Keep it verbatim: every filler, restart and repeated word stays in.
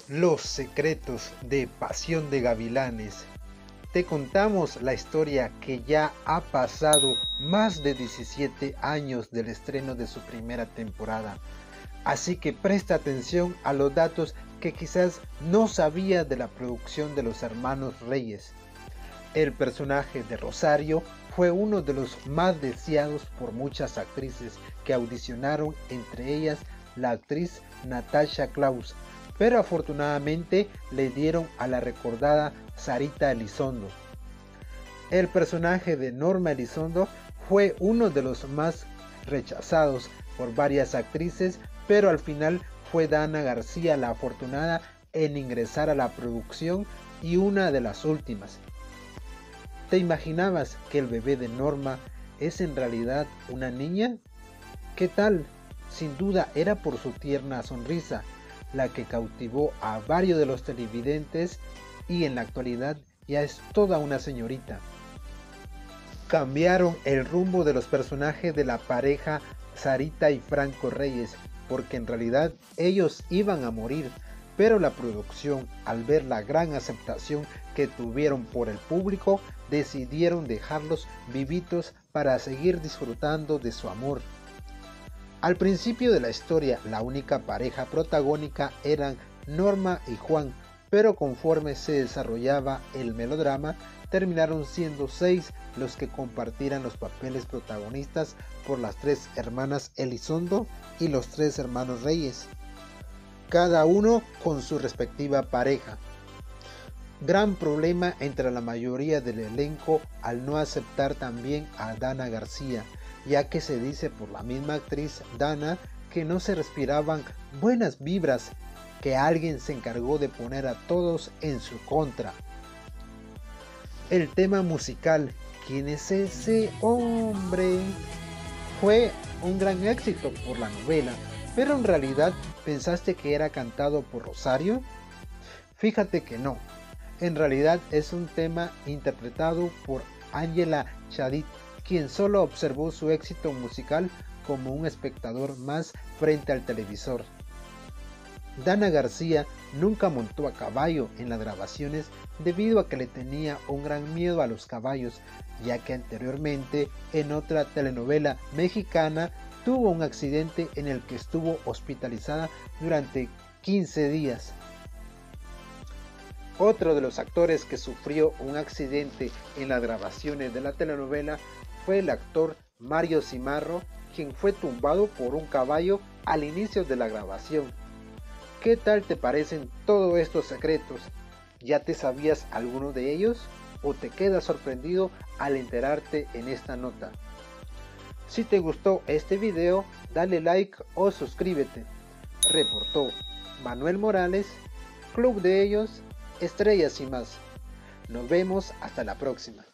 Los secretos de Pasión de Gavilanes. Te contamos la historia que ya ha pasado más de diecisiete años del estreno de su primera temporada. Así que presta atención a los datos que quizás no sabía de la producción de los hermanos Reyes. El personaje de Rosario fue uno de los más deseados por muchas actrices que audicionaron, entre ellas la actriz Natasha Claus, pero afortunadamente le dieron a la recordada Sarita Elizondo. El personaje de Norma Elizondo fue uno de los más rechazados por varias actrices, pero al final fue Dana García la afortunada en ingresar a la producción y una de las últimas. ¿Te imaginabas que el bebé de Norma es en realidad una niña? ¿Qué tal? Sin duda era por su tierna sonrisa la que cautivó a varios de los televidentes y en la actualidad ya es toda una señorita. Cambiaron el rumbo de los personajes de la pareja Sarita y Franco Reyes, porque en realidad ellos iban a morir, pero la producción, al ver la gran aceptación que tuvieron por el público, decidieron dejarlos vivitos para seguir disfrutando de su amor. Al principio de la historia, la única pareja protagónica eran Norma y Juan, pero conforme se desarrollaba el melodrama, terminaron siendo seis los que compartieran los papeles protagonistas por las tres hermanas Elizondo y los tres hermanos Reyes, cada uno con su respectiva pareja. Gran problema entre la mayoría del elenco al no aceptar también a Dana García, ya que se dice por la misma actriz Dana que no se respiraban buenas vibras, que alguien se encargó de poner a todos en su contra. El tema musical, ¿quién es ese hombre?, fue un gran éxito por la novela, pero en realidad ¿pensaste que era cantado por Rosario? Fíjate que no, en realidad es un tema interpretado por Angela Chadid, quien solo observó su éxito musical como un espectador más frente al televisor. Dana García nunca montó a caballo en las grabaciones debido a que le tenía un gran miedo a los caballos, ya que anteriormente en otra telenovela mexicana tuvo un accidente en el que estuvo hospitalizada durante quince días. Otro de los actores que sufrió un accidente en las grabaciones de la telenovela fue el actor Mario Cimarro, quien fue tumbado por un caballo al inicio de la grabación. ¿Qué tal te parecen todos estos secretos? ¿Ya te sabías alguno de ellos o te quedas sorprendido al enterarte en esta nota? Si te gustó este video, dale like o suscríbete. Reportó Manuel Morales, Club de Ellos, Estrellas y más. Nos vemos hasta la próxima.